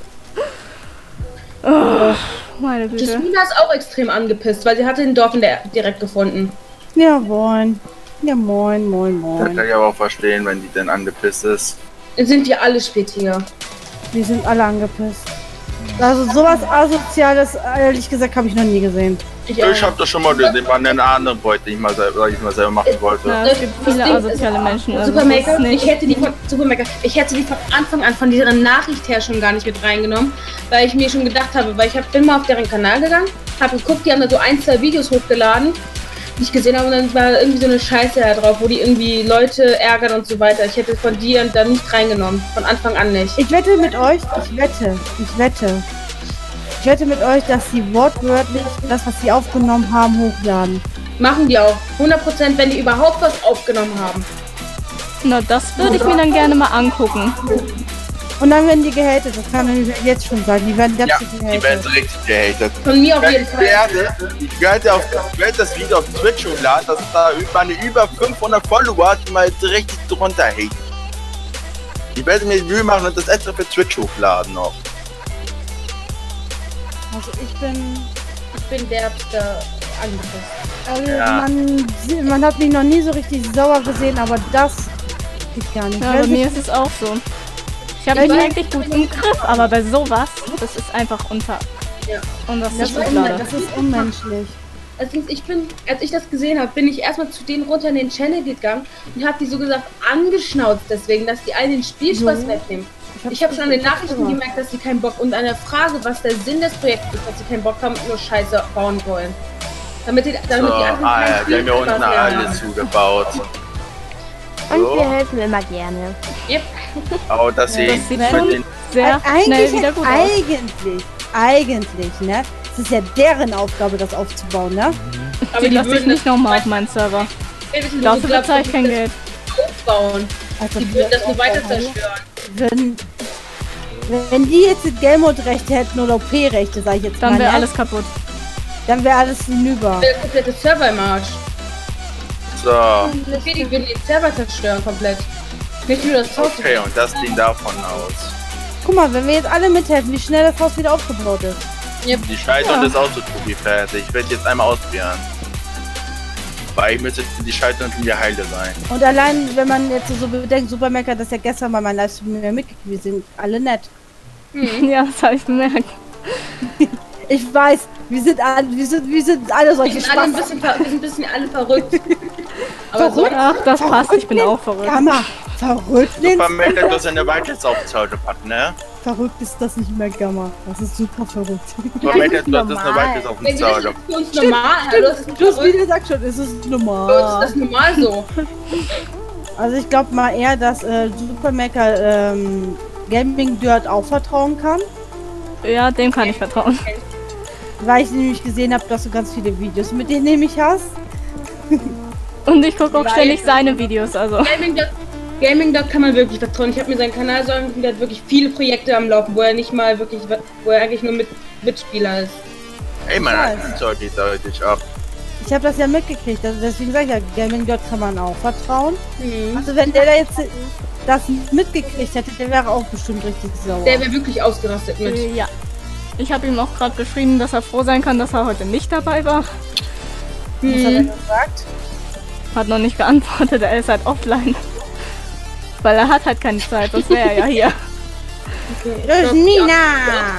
[SPEAKER 1] Oh, meine Güte.
[SPEAKER 3] Jasmina ist auch extrem angepisst, weil sie hatte den Dorf in der direkt gefunden.
[SPEAKER 5] Ja, moin. Ja, moin, moin,
[SPEAKER 2] Das kann
[SPEAKER 5] moin.
[SPEAKER 2] ich aber auch verstehen, wenn die denn angepisst ist.
[SPEAKER 3] Jetzt sind wir alle Spätiger.
[SPEAKER 5] Die sind alle angepisst. Also sowas Asoziales, ehrlich gesagt, habe ich noch nie gesehen.
[SPEAKER 3] Ich,
[SPEAKER 2] Ich hab das schon mal gesehen, den war einen anderen Projekt, den ich mal selber, ich mal selber machen wollte.
[SPEAKER 1] Ja, es gibt viele
[SPEAKER 3] Das Ding
[SPEAKER 1] asoziale
[SPEAKER 3] ist,
[SPEAKER 1] Menschen. Also das
[SPEAKER 3] Supermaker,
[SPEAKER 1] ist nicht.
[SPEAKER 3] ich hätte die von Supermaker, ich hätte die von Anfang an von dieser Nachricht her schon gar nicht mit reingenommen, weil ich mir schon gedacht habe, weil ich hab, bin mal auf deren Kanal gegangen, habe geguckt, die haben da so ein, zwei Videos hochgeladen, die ich gesehen habe, und dann war irgendwie so eine Scheiße da drauf, wo die irgendwie Leute ärgern und so weiter. Ich hätte von dir da nicht reingenommen, von Anfang an nicht.
[SPEAKER 5] Ich wette mit euch, ich wette, ich wette. Ich wette mit euch, dass sie wortwörtlich das, was sie aufgenommen haben, hochladen.
[SPEAKER 3] Machen die auch. hundert Prozent, wenn die überhaupt was aufgenommen haben.
[SPEAKER 1] Na, das würde ich mir dann gerne mal angucken.
[SPEAKER 5] Und dann werden die gehatet, das kann ich jetzt schon sagen. Die werden
[SPEAKER 2] Ja,
[SPEAKER 5] jetzt
[SPEAKER 2] die werden
[SPEAKER 5] gehatet.
[SPEAKER 2] richtig gehatet.
[SPEAKER 3] Von mir auf
[SPEAKER 2] Ich
[SPEAKER 3] jeden Fall.
[SPEAKER 2] werde, ich werde, auf, ich werde das Video auf Twitch hochladen, dass da meine über fünfhundert Follower die mal richtig drunter haten. Ich werde mir die Mühe machen und das extra für Twitch hochladen noch.
[SPEAKER 5] Also ich bin...
[SPEAKER 3] Ich bin derbster angepisst.
[SPEAKER 5] Also
[SPEAKER 2] Ja.
[SPEAKER 5] man, sie- man hat mich noch nie so richtig sauer gesehen, aber das geht gar nicht.
[SPEAKER 1] Ja,
[SPEAKER 5] Wer
[SPEAKER 1] bei mir
[SPEAKER 5] sich-
[SPEAKER 1] ist es auch so. Ich habe
[SPEAKER 5] Ich
[SPEAKER 1] mich
[SPEAKER 5] weiß-
[SPEAKER 1] eigentlich gut im Griff, aber bei sowas, das ist einfach unter.
[SPEAKER 3] Ja.
[SPEAKER 1] Und das
[SPEAKER 5] das,
[SPEAKER 1] ist
[SPEAKER 5] ist,
[SPEAKER 1] Schublade.
[SPEAKER 5] das ist unmenschlich.
[SPEAKER 3] Allerdings, ich bin, als ich das gesehen habe, bin ich erstmal zu denen runter in den Channel gegangen und habe die so gesagt angeschnauzt deswegen, dass die einen den Spielspaß
[SPEAKER 5] So.
[SPEAKER 3] wegnehmen.
[SPEAKER 5] hab's
[SPEAKER 3] Ich habe schon an den
[SPEAKER 5] gesagt,
[SPEAKER 3] Nachrichten
[SPEAKER 5] aber-
[SPEAKER 3] gemerkt, dass sie keinen Bock und an der Frage, was der Sinn des Projekts ist, dass sie keinen Bock haben und nur Scheiße bauen wollen. Damit die, damit
[SPEAKER 2] So,
[SPEAKER 3] die anderen
[SPEAKER 2] ah ja,
[SPEAKER 3] keinen
[SPEAKER 2] wir haben ja unten
[SPEAKER 3] Spielspaß mehr haben.
[SPEAKER 2] alles zugebaut.
[SPEAKER 6] Und
[SPEAKER 2] So.
[SPEAKER 6] wir helfen immer gerne.
[SPEAKER 3] Yep.
[SPEAKER 2] Aber das
[SPEAKER 1] Das
[SPEAKER 2] sieht
[SPEAKER 1] sieht
[SPEAKER 2] mit
[SPEAKER 1] schon
[SPEAKER 2] den
[SPEAKER 1] sehr schnell
[SPEAKER 5] eigentlich,
[SPEAKER 1] wieder gut aus.
[SPEAKER 5] eigentlich, eigentlich, ne? Es ist ja deren Aufgabe, das aufzubauen, ne?
[SPEAKER 3] Aber
[SPEAKER 1] Die
[SPEAKER 3] die
[SPEAKER 1] lasse ich
[SPEAKER 3] würden
[SPEAKER 1] nicht nochmal auf meinen Server.
[SPEAKER 3] das
[SPEAKER 1] Dafür bezahle ich kein Geld.
[SPEAKER 3] aufbauen.
[SPEAKER 5] Also
[SPEAKER 3] Die würden das nur weiter zerstören.
[SPEAKER 5] Wenn, wenn die jetzt Game Mode Rechte hätten oder O P-Rechte, sag ich jetzt
[SPEAKER 1] Dann
[SPEAKER 5] mal,
[SPEAKER 1] wäre
[SPEAKER 5] ne?
[SPEAKER 1] alles kaputt.
[SPEAKER 5] dann wäre alles hinüber.
[SPEAKER 3] Der komplette Server im Arsch.
[SPEAKER 2] So,
[SPEAKER 3] Okay, die würden den Server zerstören komplett. Nicht nur das Haus.
[SPEAKER 2] okay, und das ging davon aus.
[SPEAKER 5] Guck mal, wenn wir jetzt alle mithelfen, wie schnell das Haus wieder aufgebaut ist.
[SPEAKER 2] Die Scheitern
[SPEAKER 1] Ja.
[SPEAKER 2] ist auch so Tuki fertig. Ich werde jetzt einmal ausprobieren. Weil ich müsste die Scheitern schon wieder heile sein.
[SPEAKER 5] Und allein, wenn man jetzt so bedenkt, Supermacker, das ja gestern bei meinem Livestream wieder mitgekriegt, wir sind alle nett.
[SPEAKER 1] Ja, das habe ich bemerkt.
[SPEAKER 5] Ich weiß, wir sind alle, wir sind, wir sind alle
[SPEAKER 3] Wir
[SPEAKER 5] solche
[SPEAKER 3] sind alle ein
[SPEAKER 5] Spaß.
[SPEAKER 3] bisschen, ver- wir sind ein bisschen alle verrückt. Aber so,
[SPEAKER 1] Ach, das passt. Ich bin auch verrückt.
[SPEAKER 5] Gamma, verrückt, Linz.
[SPEAKER 2] Supermarket, du hast eine Weitungsaufzeichnung gepackt, ne?
[SPEAKER 5] Verrückt ist das nicht mehr, Gamma. Das ist super verrückt.
[SPEAKER 2] Supermarket, du hast eine
[SPEAKER 5] normal.
[SPEAKER 3] wenn wir das
[SPEAKER 2] Weitungsaufzeichnung.
[SPEAKER 3] ist für uns normal, also das ist
[SPEAKER 5] Du hast
[SPEAKER 3] verrückt.
[SPEAKER 5] wieder gesagt schon, es ist
[SPEAKER 3] Für uns ist
[SPEAKER 5] normal.
[SPEAKER 3] das normal so.
[SPEAKER 5] Also ich glaube mal eher, dass äh, Supermaker ähm, Gaming Dirt auch vertrauen kann.
[SPEAKER 1] Ja, dem kann ich vertrauen.
[SPEAKER 5] Weil ich nämlich gesehen habe, dass du ganz viele Videos mit denen nämlich hast.
[SPEAKER 1] Und ich gucke auch
[SPEAKER 3] Weil-
[SPEAKER 1] ständig seine Videos, also.
[SPEAKER 3] Gaming Dot, Gaming Dot kann man wirklich vertrauen. Ich habe mir seinen Kanal so angeguckt, der hat wirklich viele Projekte am Laufen, wo er nicht mal wirklich, wo er eigentlich nur mit Mitspieler ist.
[SPEAKER 2] Ey, mein
[SPEAKER 5] weiß.
[SPEAKER 2] Anzeige geht deutlich ab.
[SPEAKER 5] Ich habe das ja mitgekriegt, also deswegen sage ich ja, Gaming Dirt kann man auch vertrauen.
[SPEAKER 3] Mhm.
[SPEAKER 5] Also wenn der da jetzt das mitgekriegt hätte, der wäre auch bestimmt richtig sauer.
[SPEAKER 3] Der wäre wirklich ausgerastet mit.
[SPEAKER 1] Äh, Ja. Ich habe ihm auch gerade geschrieben, dass er froh sein kann, dass er heute nicht dabei war.
[SPEAKER 5] Was hat er
[SPEAKER 3] Mhm.
[SPEAKER 5] gesagt?
[SPEAKER 1] Hat noch nicht geantwortet, er ist halt offline. Weil er hat halt keine Zeit, sonst wäre er ja hier.
[SPEAKER 5] Jasmina!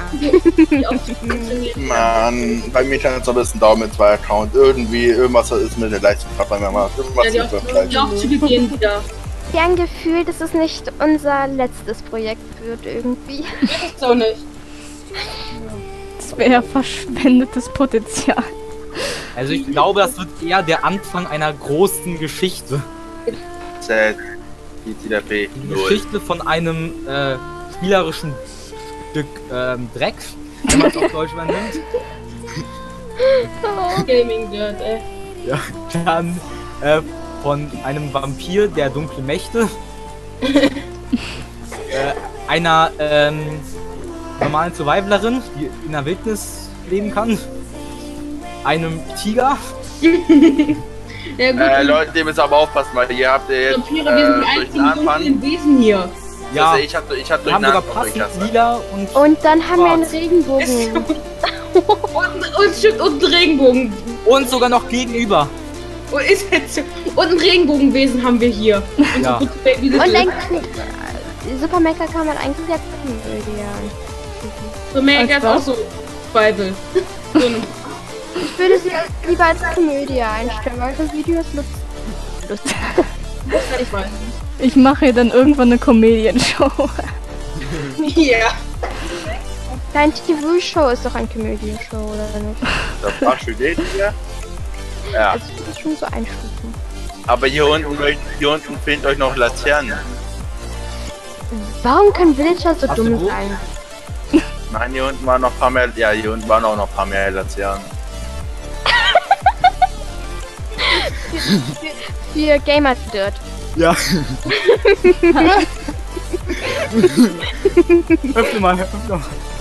[SPEAKER 2] Mann, bei mir kann es ein bisschen dauern mit zwei Account. Irgendwie, irgendwas ist mit der Leistung gerade bei mir mal. Irgendwas
[SPEAKER 3] Ja, die
[SPEAKER 2] ist
[SPEAKER 3] auch,
[SPEAKER 2] beim
[SPEAKER 3] die auch zu gehen wieder.
[SPEAKER 6] Ich habe ein Gefühl, dass es nicht unser letztes Projekt wird irgendwie.
[SPEAKER 3] Das ist auch nicht.
[SPEAKER 1] Das wäre verschwendetes Potenzial.
[SPEAKER 4] Also ich glaube, das wird eher der Anfang einer großen Geschichte.
[SPEAKER 2] Z, G T D P,
[SPEAKER 4] Die
[SPEAKER 2] null.
[SPEAKER 4] Geschichte von einem äh, spielerischen Stück ähm, Dreck, wenn man es auf Deutsch mal nimmt.
[SPEAKER 3] Gaming wird, ey.
[SPEAKER 4] Ja, dann äh, von einem Vampir, der dunkle Mächte. äh, einer ähm, normalen Survivalerin, die in der Wildnis leben kann. Einem Tiger.
[SPEAKER 3] Ja, gut.
[SPEAKER 2] Äh, Leute, ihr müsst aber aufpassen, weil ihr habt ja jetzt
[SPEAKER 3] Vampire, wir sind die
[SPEAKER 2] äh, durch den
[SPEAKER 3] einzigen
[SPEAKER 2] Anfang.
[SPEAKER 3] dunklen Wesen hier.
[SPEAKER 4] Ja,
[SPEAKER 2] Also ich hab, ich hab
[SPEAKER 4] wir
[SPEAKER 2] durch
[SPEAKER 4] haben
[SPEAKER 2] den
[SPEAKER 4] sogar
[SPEAKER 2] Anfang
[SPEAKER 4] passend
[SPEAKER 2] durchgelassen.
[SPEAKER 4] lila und...
[SPEAKER 6] Und dann haben wir einen
[SPEAKER 4] Schwarz.
[SPEAKER 6] Regenbogen.
[SPEAKER 3] und, und stimmt, und ein Regenbogen.
[SPEAKER 4] Und sogar noch gegenüber.
[SPEAKER 3] Und, ist jetzt, und ein Regenbogenwesen haben wir hier.
[SPEAKER 4] Ja.
[SPEAKER 3] Und Baby
[SPEAKER 6] Und
[SPEAKER 3] Little.
[SPEAKER 6] ein Kn Super Mecha kann man eigentlich jetzt Komödie.
[SPEAKER 3] So Mega ist
[SPEAKER 1] Als
[SPEAKER 3] auch so Bible. So eine
[SPEAKER 6] Ich würde sie lieber als Komödie einstellen, weil das Video ist lustig.
[SPEAKER 3] ich weiß.
[SPEAKER 1] Ich mache hier dann irgendwann eine Comedian-Show.
[SPEAKER 3] Ja.
[SPEAKER 6] Dein T V-Show ist doch eine Komödie-Show, oder nicht?
[SPEAKER 2] Das war schön hier. Ja,
[SPEAKER 6] Also ich würde es schon so einstufen.
[SPEAKER 2] aber hier unten, hier unten fehlen euch noch Laternen.
[SPEAKER 6] Warum können Villager so
[SPEAKER 4] Hast du
[SPEAKER 6] dumm
[SPEAKER 4] gut?
[SPEAKER 6] sein?
[SPEAKER 2] Nein, hier unten waren noch ein paar mehr, ja, hier unten waren auch noch ein paar mehr Laternen.
[SPEAKER 6] Für Gamer Dirt.
[SPEAKER 4] Ja. öffne mal, öffne mal.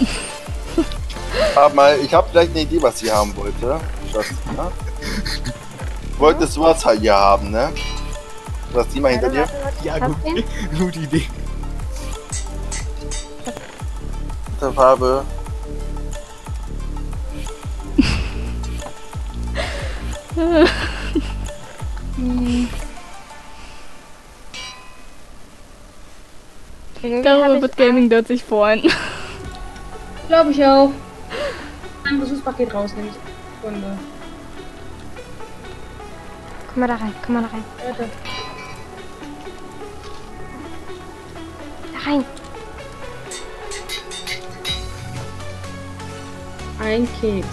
[SPEAKER 2] Warte mal, ich habe vielleicht eine Idee, was sie haben wollte. Justina. Du wolltest sowas halt hier haben, ne? Was die mal hinter dir?
[SPEAKER 4] Ja,
[SPEAKER 6] Was
[SPEAKER 4] gut.
[SPEAKER 6] denn?
[SPEAKER 4] Gute Idee.
[SPEAKER 2] Der Farbe.
[SPEAKER 6] Irgendwie hab
[SPEAKER 1] Darüber
[SPEAKER 6] ich
[SPEAKER 1] wird Gaming Dirt sich freuen.
[SPEAKER 3] Glaube ich auch. Ein Besuchspaket rausnehmen. Sekunde.
[SPEAKER 6] Komm mal da rein, komm mal da rein.
[SPEAKER 3] Warte.
[SPEAKER 6] Da rein.
[SPEAKER 3] Ein Keks.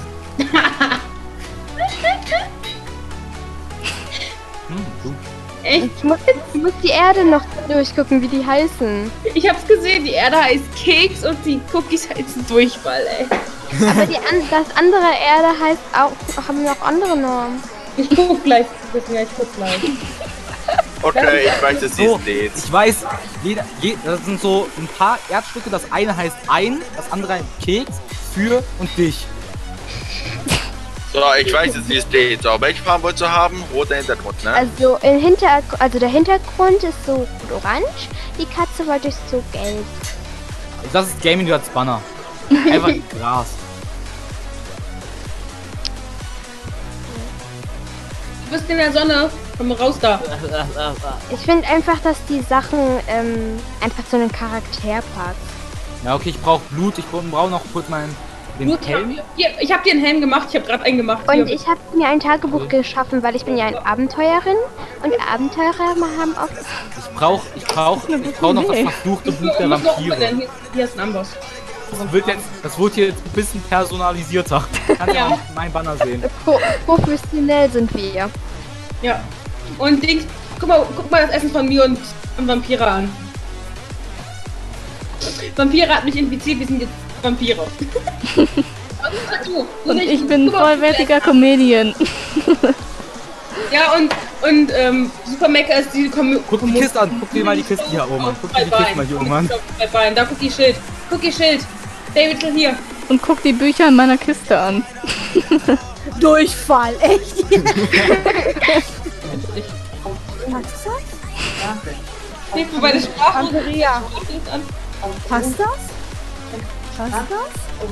[SPEAKER 4] Hm, du.
[SPEAKER 3] Echt?
[SPEAKER 6] Ich muss, ich muss die Erde noch durchgucken, wie die heißen.
[SPEAKER 3] Ich hab's gesehen, die Erde heißt Keks und die Cookies heißen Durchfall, ey.
[SPEAKER 6] Aber die an, das andere Erde heißt auch, haben noch andere Namen.
[SPEAKER 3] Ich guck gleich ein bisschen, ja, ich guck gleich.
[SPEAKER 2] Okay, ich weiß, dass sie
[SPEAKER 4] So,
[SPEAKER 2] es lädt.
[SPEAKER 4] ich weiß, jeder, je, das sind so ein paar Erdstücke. Das eine heißt ein, das andere ein Keks, für und dich.
[SPEAKER 2] So, ich weiß, dass sie es lädt. So, welche Farbe wolltest du haben? Roter Hintergrund, ne?
[SPEAKER 6] Also, im Hinter, also der Hintergrund ist so orange, die Katze wollte ich so gelb.
[SPEAKER 4] Das ist Gaming als Banner. Einfach Gras.
[SPEAKER 3] Du bist in der Sonne. Komm raus da.
[SPEAKER 6] Ich finde einfach, dass die Sachen ähm, einfach zu einem Charakter passt.
[SPEAKER 4] Ja, okay, ich brauche Blut. Ich brauche noch kurz meinen den
[SPEAKER 3] Gut,
[SPEAKER 4] Helm.
[SPEAKER 3] hier, ich hab dir einen Helm gemacht, ich hab gerade einen gemacht.
[SPEAKER 6] Und
[SPEAKER 3] Hier.
[SPEAKER 6] ich habe mir ein Tagebuch geschaffen, weil ich bin ja eine Abenteurerin und Abenteurer haben oft...
[SPEAKER 4] Ich brauche ich brauch, ich brauch noch das verfluchte
[SPEAKER 3] Ich
[SPEAKER 4] Blut der
[SPEAKER 3] muss noch
[SPEAKER 4] Vampire.
[SPEAKER 3] umbenennen. Hier, hier ist ein Amboss.
[SPEAKER 4] Das wird jetzt, das wird hier jetzt ein bisschen personalisierter. Kannst ja
[SPEAKER 3] Ja.
[SPEAKER 4] auch mein Banner sehen.
[SPEAKER 6] Pro professionell sind wir.
[SPEAKER 3] Ja. Und Dings, guck mal, guck mal das Essen von mir und, und Vampire an. Vampire hat mich infiziert, wir sind jetzt Vampire.
[SPEAKER 1] Und ich bin vollwertiger Comedian.
[SPEAKER 3] Ja, und, und ähm, Super Mecha ist die Kommu
[SPEAKER 4] Guck die Kiste an, guck dir mal die Kiste hier oben an. Guck dir die Kiste mal hier oben an.
[SPEAKER 3] Bei Beinen. Da guck die Schild. Guck die Schild. David schon hier.
[SPEAKER 1] Und guck die Bücher in meiner Kiste an.
[SPEAKER 5] Durchfall, echt?
[SPEAKER 3] Hilf mir bei der Sprache.
[SPEAKER 5] Amperia.
[SPEAKER 3] An.
[SPEAKER 5] Passt das? Passt das?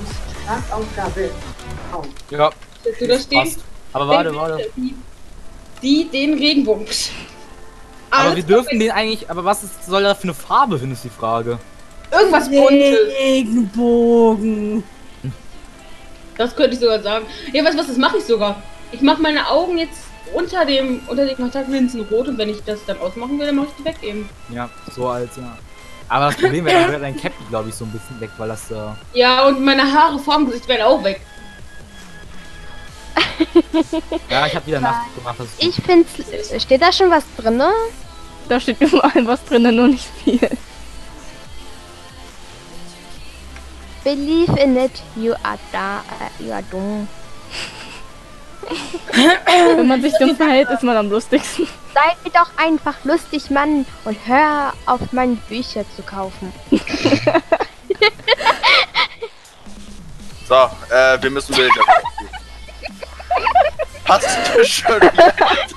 [SPEAKER 4] Ja,
[SPEAKER 3] Du da stehen?
[SPEAKER 4] passt. Aber warte, warte.
[SPEAKER 3] Die, die den Regenbogen.
[SPEAKER 4] Aber
[SPEAKER 3] Alles
[SPEAKER 4] wir dürfen den eigentlich, aber was ist, soll da für eine Farbe hin, ist die Frage.
[SPEAKER 3] Irgendwas Buntes.
[SPEAKER 5] Regenbogen.
[SPEAKER 3] Das könnte ich sogar sagen. Ja, weißt du was, das mache ich sogar. Ich mache meine Augen jetzt unter dem unter den Kontaktlinsen rot und wenn ich das dann ausmachen will, dann mache ich die weg eben.
[SPEAKER 4] Ja, so als ja. Aber das Problem wäre, dann wäre dein Cappy, glaube ich, so ein bisschen weg, weil das äh,
[SPEAKER 3] Ja, und meine Haare vorm Gesicht werden auch weg.
[SPEAKER 4] ja, ich habe wieder Nacht gemacht. Das ist gut.
[SPEAKER 6] Ich finde, steht da schon was drin?
[SPEAKER 1] Da steht überall was drin, nur nicht viel.
[SPEAKER 6] Believe in it, you are da, uh, you are dumm.
[SPEAKER 1] Wenn man sich dumm verhält, ist man am lustigsten.
[SPEAKER 6] Sei doch einfach lustig, Mann, und hör auf, meine Bücher zu kaufen.
[SPEAKER 2] So, äh, wir müssen Bilder. Hast du schon wieder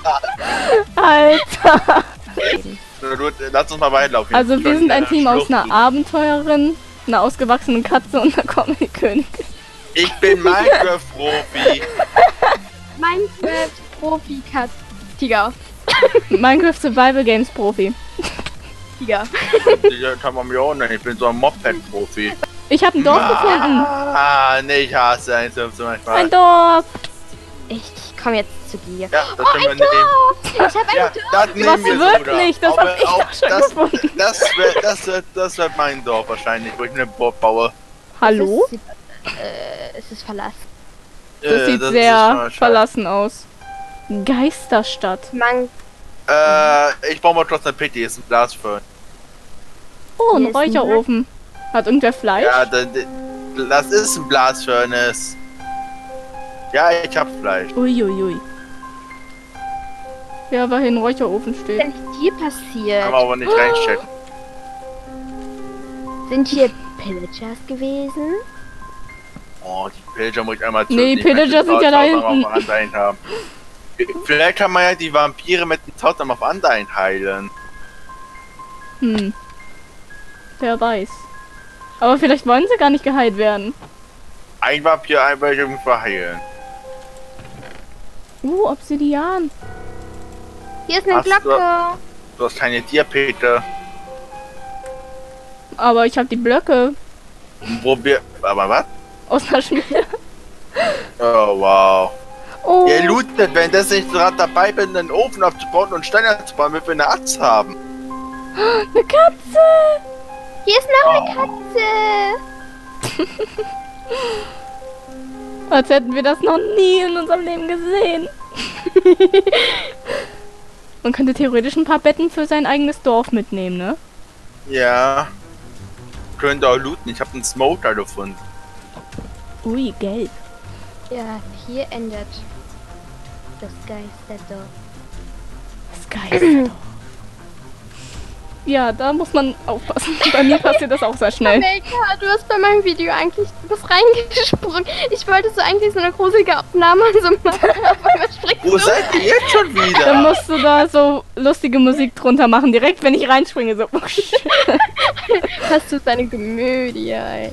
[SPEAKER 1] Alter!
[SPEAKER 2] du, lass uns mal weiterlaufen.
[SPEAKER 1] Also wir
[SPEAKER 2] Schon
[SPEAKER 1] sind ein
[SPEAKER 2] wieder
[SPEAKER 1] Team aus
[SPEAKER 2] Schluchten.
[SPEAKER 1] einer Abenteurerin, einer ausgewachsenen Katze und einer Comedy-Königin.
[SPEAKER 2] Ich bin Minecraft-Profi.
[SPEAKER 6] Minecraft-Profi-Kat. Tiger.
[SPEAKER 1] Minecraft Survival Games Profi.
[SPEAKER 6] Tiger.
[SPEAKER 2] Ich kann man mir auch nicht. Ich bin so ein Moped-Profi.
[SPEAKER 1] Ich habe ein Dorf gefunden.
[SPEAKER 2] Ah, nee, ich hasse eins so manchmal.
[SPEAKER 1] Ein Dorf.
[SPEAKER 6] Ich komme jetzt zu dir.
[SPEAKER 2] Ja, das
[SPEAKER 6] Oh,
[SPEAKER 2] können wir
[SPEAKER 6] ein
[SPEAKER 2] nehmen.
[SPEAKER 6] Dorf! Ich hab ein
[SPEAKER 2] Ja,
[SPEAKER 6] Dorf!
[SPEAKER 2] das nehmen wir so, oder?
[SPEAKER 1] wirklich? Das
[SPEAKER 2] Aber
[SPEAKER 1] hab ich
[SPEAKER 2] auch
[SPEAKER 1] doch schon
[SPEAKER 2] das,
[SPEAKER 1] gefunden.
[SPEAKER 2] das, wird, das, wird, das wird mein Dorf wahrscheinlich, wo ich eine Burg baue.
[SPEAKER 1] Hallo?
[SPEAKER 6] Es ist, äh, es ist verlassen.
[SPEAKER 1] Das
[SPEAKER 2] Äh,
[SPEAKER 1] sieht
[SPEAKER 2] ist
[SPEAKER 1] sehr
[SPEAKER 2] schon schade.
[SPEAKER 1] verlassen aus. Geisterstadt.
[SPEAKER 6] Man,
[SPEAKER 2] Äh, ich baue mal trotzdem eine Pitti, ist ein Glasföhn.
[SPEAKER 1] Oh, ein
[SPEAKER 6] Hier ist ein
[SPEAKER 1] Räucherofen. Hat irgendwer Fleisch?
[SPEAKER 2] Ja, das, das ist ein Blasfurnace. Ja, ich hab Fleisch.
[SPEAKER 1] Uiuiui. Ja, weil hier ein Räucherofen
[SPEAKER 6] was ist
[SPEAKER 1] steht.
[SPEAKER 6] denn hier passiert?
[SPEAKER 2] Kann man aber nicht reinstecken.
[SPEAKER 6] Sind hier Pillagers gewesen?
[SPEAKER 2] Oh, die Pillager muss ich einmal töten.
[SPEAKER 1] Nee,
[SPEAKER 2] Ich möchte
[SPEAKER 1] Pillager sind ja da
[SPEAKER 2] tausend Mal
[SPEAKER 1] hinten.
[SPEAKER 2] auf Anleihen haben. Vielleicht kann man ja die Vampire mit dem Totem auf Anleihen heilen.
[SPEAKER 1] Hm. Wer weiß. Aber vielleicht wollen sie gar nicht geheilt werden.
[SPEAKER 2] Ein Vampir, ein welche verheilen.
[SPEAKER 1] Uh, Obsidian.
[SPEAKER 6] Hier ist eine
[SPEAKER 2] Hast du-
[SPEAKER 6] Glocke.
[SPEAKER 2] Du hast keine Tierpete.
[SPEAKER 1] Aber ich habe die Blöcke
[SPEAKER 2] Wo wir. Aber was?
[SPEAKER 1] aus der Schmiede.
[SPEAKER 2] Oh, wow.
[SPEAKER 1] Oh,
[SPEAKER 2] Ihr lootet, wenn das nicht gerade dabei bin, einen Ofen aufzubauen und Steine zu bauen, damit wir eine Axt haben.
[SPEAKER 1] eine Katze.
[SPEAKER 6] Hier ist noch
[SPEAKER 2] Oh.
[SPEAKER 6] eine Katze.
[SPEAKER 1] Als hätten wir das noch nie in unserem Leben gesehen. Man könnte theoretisch ein paar Betten für sein eigenes Dorf mitnehmen, ne?
[SPEAKER 2] Ja. Könnt ihr auch looten. Ich habe einen Smoker gefunden.
[SPEAKER 1] Ui, gelb.
[SPEAKER 6] Ja, hier endet das Geisterdorf.
[SPEAKER 1] Das Geist. Ja, da muss man aufpassen. Bei mir passiert das auch sehr schnell.
[SPEAKER 6] Maker, du hast bei meinem Video eigentlich was reingesprungen. Ich wollte so eigentlich so eine gruselige Aufnahme und so machen, aber was springst
[SPEAKER 2] Wo
[SPEAKER 6] du?
[SPEAKER 2] seid ihr jetzt schon
[SPEAKER 1] Dann
[SPEAKER 2] wieder?
[SPEAKER 1] musst du da so lustige Musik drunter machen, direkt wenn ich reinspringe. So.
[SPEAKER 6] Hast du deine Komödie, ey.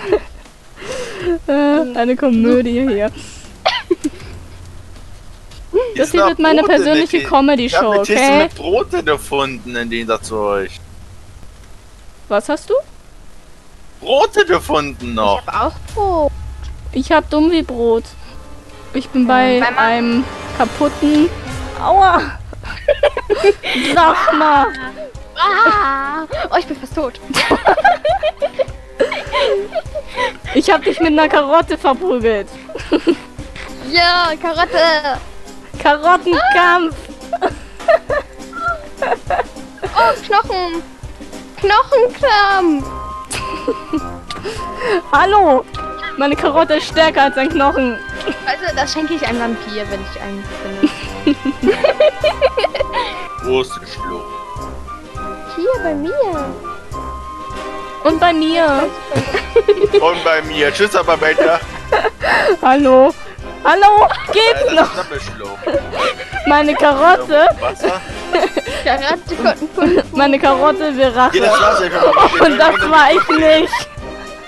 [SPEAKER 1] Äh, Eine Komödie hier. Das
[SPEAKER 2] sind
[SPEAKER 1] hier
[SPEAKER 2] auch
[SPEAKER 1] wird meine
[SPEAKER 2] Brote,
[SPEAKER 1] persönliche
[SPEAKER 2] Nicky.
[SPEAKER 1] Comedy-Show,
[SPEAKER 2] Ich habe eine Kiste
[SPEAKER 1] okay?
[SPEAKER 2] mit Brote gefunden in den zu euch.
[SPEAKER 1] Was hast du?
[SPEAKER 2] Brote gefunden noch.
[SPEAKER 6] Ich hab auch Brot.
[SPEAKER 1] Ich hab dumm wie Brot. Ich bin bei
[SPEAKER 6] bei Ma-
[SPEAKER 1] einem kaputten... Aua! Sag mal!
[SPEAKER 6] Ah! Oh, ich bin fast tot.
[SPEAKER 1] Ich hab dich mit einer Karotte verprügelt.
[SPEAKER 6] Ja, Karotte.
[SPEAKER 1] Karottenkampf!
[SPEAKER 6] Oh, Knochen. Knochenklamm.
[SPEAKER 1] Hallo! Meine Karotte ist stärker als ein Knochen.
[SPEAKER 6] Also, das schenke ich einem Vampir, wenn ich einen finde.
[SPEAKER 2] Große Schlucht.
[SPEAKER 6] Hier bei mir.
[SPEAKER 1] Und bei mir.
[SPEAKER 2] Und bei mir. Tschüss, aber weiter.
[SPEAKER 1] Hallo? Hallo? Geht's
[SPEAKER 2] Das
[SPEAKER 1] noch?
[SPEAKER 2] ist eine Schlucht.
[SPEAKER 1] Meine Karotte,
[SPEAKER 2] Wasser.
[SPEAKER 6] Karotte konnten fünf.
[SPEAKER 1] meine Karotte will Rache.
[SPEAKER 2] Hier, das Wasser. Ich hab mal-
[SPEAKER 1] Und das war ich nicht.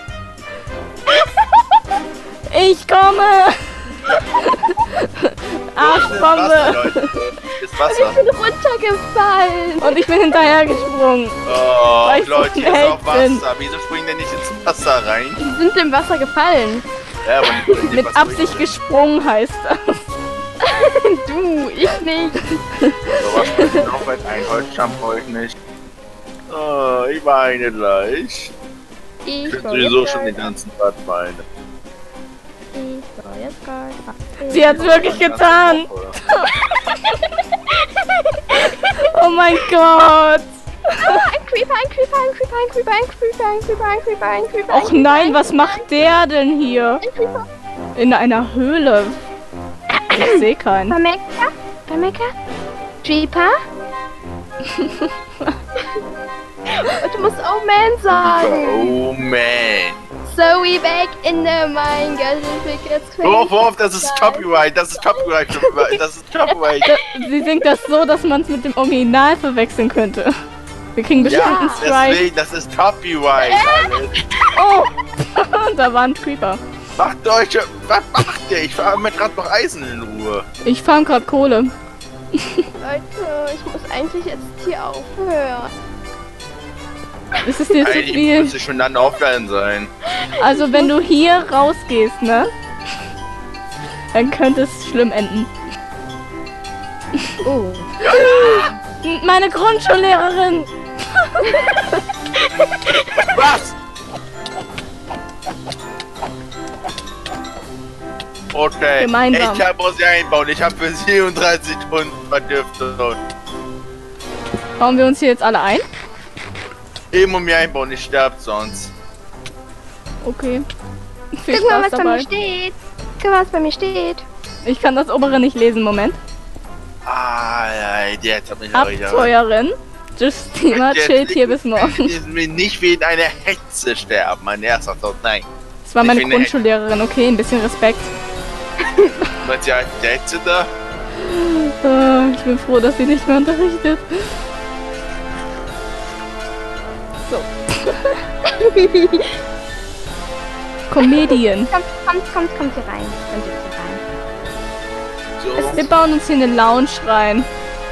[SPEAKER 1] Ich komme. Arschbombe.
[SPEAKER 2] Leute. Ist
[SPEAKER 6] Ich
[SPEAKER 2] Wasser.
[SPEAKER 6] bin runtergefallen.
[SPEAKER 1] Und ich bin hinterher gesprungen.
[SPEAKER 2] Oh,
[SPEAKER 1] Weil ich so
[SPEAKER 2] Leute, hier ist
[SPEAKER 1] schnell
[SPEAKER 2] auch Wasser.
[SPEAKER 1] bin.
[SPEAKER 2] Wieso springen denn nicht ins Wasser rein?
[SPEAKER 6] Die sind im Wasser gefallen.
[SPEAKER 2] Ja, aber nicht in
[SPEAKER 1] Mit
[SPEAKER 2] was
[SPEAKER 1] Absicht gesprungen heißt das.
[SPEAKER 6] Du, ich nicht.
[SPEAKER 2] So was fällt mir noch weit ein. Holzstamm brauche ich nicht. Oh, ich weine gleich.
[SPEAKER 6] Ich
[SPEAKER 2] Ich bin
[SPEAKER 6] soll
[SPEAKER 2] sowieso
[SPEAKER 6] jetzt
[SPEAKER 2] schon den ganzen Tag weinen.
[SPEAKER 6] Ich soll jetzt gleich.
[SPEAKER 1] Sie hat's wirklich getan. Oh mein Gott.
[SPEAKER 6] Ein Creeper, ein Creeper, ein Creeper, ein Creeper, ein Creeper, ein Creeper, ein Creeper, ein Creeper.
[SPEAKER 1] Och nein, was macht der denn hier?
[SPEAKER 6] Ein Creeper.
[SPEAKER 1] In einer Höhle. Ich sehe keinen.
[SPEAKER 6] Pameka? Pameka? Creeper? Und du musst auch Man sagen.
[SPEAKER 2] Oh man.
[SPEAKER 6] So we back in the mine.
[SPEAKER 2] Worauf, worauf, das ist Copyright, das ist Copyright, das ist Copyright.
[SPEAKER 1] Sie singt das so, dass man es mit dem Original verwechseln könnte. Wir kriegen bestimmt
[SPEAKER 2] Ja,
[SPEAKER 1] einen Strike.
[SPEAKER 2] deswegen, das ist Copyright, alles.
[SPEAKER 1] Oh! Da war ein Creeper.
[SPEAKER 2] Macht euch, was macht ihr? Ich fahre mit gerade noch Eisen in Ruhe.
[SPEAKER 1] Ich farm gerade Kohle.
[SPEAKER 6] Leute, ich muss eigentlich jetzt hier aufhören.
[SPEAKER 1] Das ist dir zu
[SPEAKER 2] Eigentlich
[SPEAKER 1] viel.
[SPEAKER 2] müsste schon dann offline sein.
[SPEAKER 1] Also wenn du hier rausgehst, ne? Dann könnte es schlimm enden.
[SPEAKER 6] Oh.
[SPEAKER 1] Meine Grundschullehrerin!
[SPEAKER 2] Was? Okay,
[SPEAKER 1] Gemeinsam.
[SPEAKER 2] ich hab muss sie einbauen. Ich habe für siebenunddreißig Stunden Verdüftung.
[SPEAKER 1] Bauen wir uns hier jetzt alle ein?
[SPEAKER 2] Eben um mir einbauen, ich sterb sonst.
[SPEAKER 1] Okay. Viel
[SPEAKER 6] Guck mal,
[SPEAKER 1] Spaß
[SPEAKER 6] was bei mir
[SPEAKER 1] dabei.
[SPEAKER 6] steht. Guck mal, was bei mir steht.
[SPEAKER 1] Ich kann das obere nicht lesen, Moment.
[SPEAKER 2] Ah, ja, jetzt hab ich auch wieder.
[SPEAKER 1] Abenteuerin. Justina
[SPEAKER 2] Jetzt-
[SPEAKER 1] chillt hier bis morgen.
[SPEAKER 2] Ich will nicht wegen einer Hetze sterben, mein erster Tod, nein.
[SPEAKER 1] Das war meine
[SPEAKER 2] Ich bin eine
[SPEAKER 1] Grundschullehrerin, okay, ein bisschen Respekt.
[SPEAKER 2] Was ja die Hetze da?
[SPEAKER 1] Ah, ich bin froh, dass sie nicht mehr unterrichtet. So. Comedian.
[SPEAKER 6] Kommt, kommt, kommt, kommt hier rein. Kommt jetzt hier rein.
[SPEAKER 2] So.
[SPEAKER 1] Wir bauen uns hier eine Lounge rein.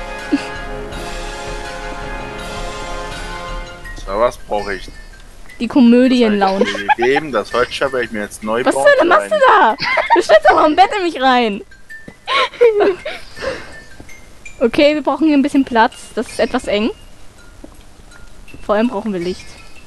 [SPEAKER 2] So, was brauche ich?
[SPEAKER 1] Die Komödien-Lounge.
[SPEAKER 2] Gegeben, das Holzstab werde ich mir jetzt neu
[SPEAKER 1] Was
[SPEAKER 2] bauen.
[SPEAKER 1] zur Hölle machst du da? Du stellst doch mal im Bett in mich rein. Okay, wir brauchen hier ein bisschen Platz. Das ist etwas eng. Vor allem brauchen wir Licht.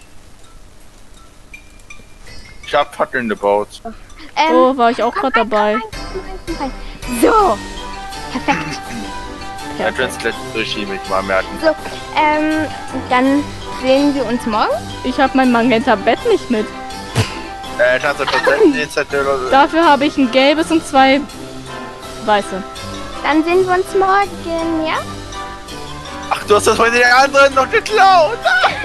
[SPEAKER 2] Ich hab Fackeln gebaut.
[SPEAKER 6] Ähm,
[SPEAKER 1] Oh, war ich auch
[SPEAKER 6] komm
[SPEAKER 1] gerade
[SPEAKER 6] rein,
[SPEAKER 1] dabei.
[SPEAKER 6] komm rein, komm rein, komm rein. So. Perfekt.
[SPEAKER 2] Ja, ich werd's gleich durchschieben, ich mal merken.
[SPEAKER 6] So, ähm, dann sehen wir uns morgen.
[SPEAKER 1] Ich habe mein Magenta Bett nicht mit.
[SPEAKER 2] Äh, ich hatte Prozent et cetera.
[SPEAKER 1] Dafür habe ich ein gelbes und zwei weiße.
[SPEAKER 6] Dann sehen wir uns morgen, ja?
[SPEAKER 2] Ach, du hast das von den anderen noch geklaut!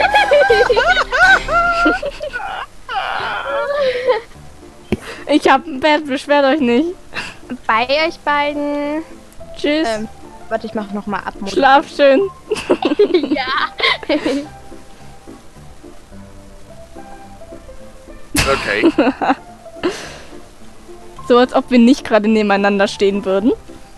[SPEAKER 1] Ich habe ein Bett, beschwert euch nicht.
[SPEAKER 6] Bei euch beiden.
[SPEAKER 1] Tschüss.
[SPEAKER 6] Ähm, warte, ich mache nochmal ab.
[SPEAKER 1] Schlaf schön.
[SPEAKER 6] Ja.
[SPEAKER 2] Okay.
[SPEAKER 1] So als ob wir nicht gerade nebeneinander stehen würden.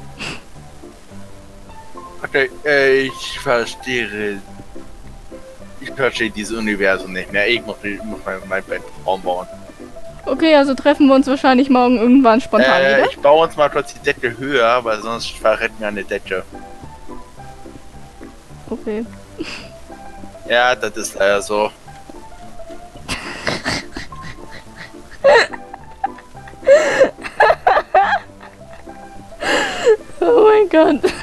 [SPEAKER 2] Okay, äh, ich verstehe. Ich verstehe dieses Universum nicht mehr. Ich muss, ich muss mein, mein Bett bauen.
[SPEAKER 1] Okay, also treffen wir uns wahrscheinlich morgen irgendwann spontan
[SPEAKER 2] Äh,
[SPEAKER 1] wieder.
[SPEAKER 2] ich baue uns mal kurz die Decke höher, weil sonst verretten wir eine Decke.
[SPEAKER 1] Okay.
[SPEAKER 2] Ja, das ist leider so.
[SPEAKER 1] Oh mein Gott.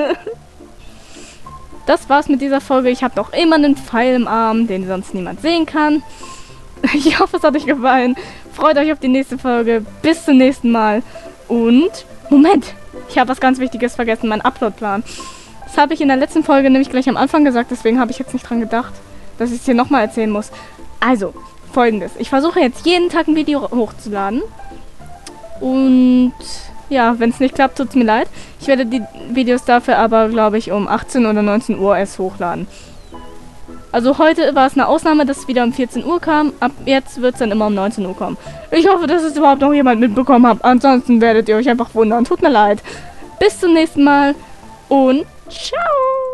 [SPEAKER 1] Das war's mit dieser Folge. Ich habe noch immer einen Pfeil im Arm, den sonst niemand sehen kann. Ich hoffe, es hat euch gefallen. Freut euch auf die nächste Folge. Bis zum nächsten Mal. Und, Moment, ich habe was ganz Wichtiges vergessen, meinen Uploadplan. Das habe ich in der letzten Folge nämlich gleich am Anfang gesagt, deswegen habe ich jetzt nicht dran gedacht, dass ich es hier nochmal erzählen muss. Also, folgendes. Ich versuche jetzt jeden Tag ein Video hochzuladen. Und ja, wenn es nicht klappt, tut es mir leid. Ich werde die Videos dafür aber, glaube ich, um achtzehn oder neunzehn Uhr erst hochladen. Also heute war es eine Ausnahme, dass es wieder um vierzehn Uhr kam. Ab jetzt wird es dann immer um neunzehn Uhr kommen. Ich hoffe, dass es überhaupt noch jemand mitbekommen hat. Ansonsten werdet ihr euch einfach wundern. Tut mir leid. Bis zum nächsten Mal und ciao!